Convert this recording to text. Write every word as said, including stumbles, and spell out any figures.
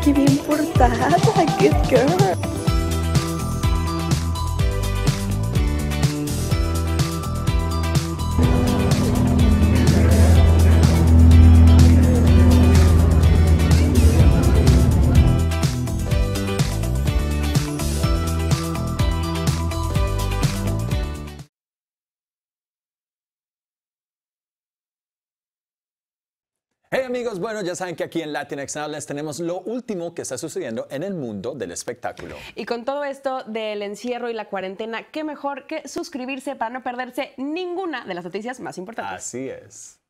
qué bien portada, good girl. Hey amigos, bueno, ya saben que aquí en Latinx Now les tenemos lo último que está sucediendo en el mundo del espectáculo. Y con todo esto del encierro y la cuarentena, qué mejor que suscribirse para no perderse ninguna de las noticias más importantes. Así es.